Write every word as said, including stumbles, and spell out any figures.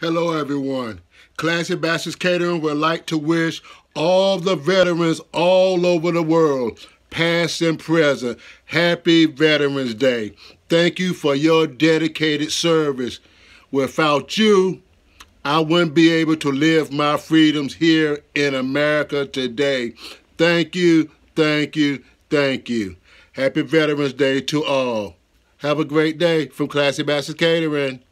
Hello everyone. Classy Bastards Catering would like to wish all the veterans all over the world, past and present, Happy Veterans Day. Thank you for your dedicated service. Without you, I wouldn't be able to live my freedoms here in America today. Thank you, thank you, thank you. Happy Veterans Day to all. Have a great day from Classy Bastards Catering.